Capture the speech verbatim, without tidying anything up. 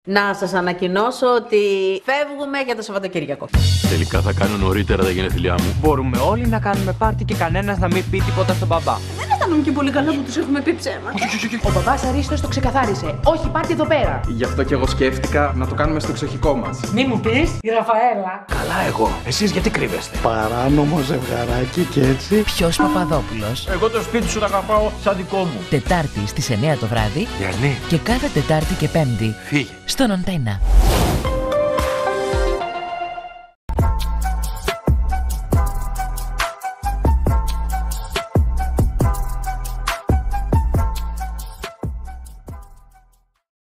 Να σας ανακοινώσω ότι φεύγουμε για το Σαββατοκύριακο. Τελικά θα κάνω νωρίτερα τα γενέθλιά μου. Μπορούμε όλοι να κάνουμε πάρτι και κανένας να μην πει τίποτα στον μπαμπά. Δεν αισθάνομαι και πολύ καλά που τους έχουμε πει ψέματα. Ο μπαμπάς Αρίστος το ξεκαθάρισε. Όχι πάρτι εδώ πέρα. Γι' αυτό και εγώ σκέφτηκα να το κάνουμε στο εξοχικό μας. Μη μου πεις, η Ραφαέλα. Καλά εγώ. Εσείς γιατί κρύβεστε? Παράνομο ζευγαράκι και έτσι. Ποιος Παπαδόπουλος? Εγώ το σπίτι σου το αγαπάω σαν δικό μου. Τετάρτη στις εννιά το βράδυ Γιάννη, και κάθε Τετάρτη και Πέμπτη φύγε. στον Αντένα.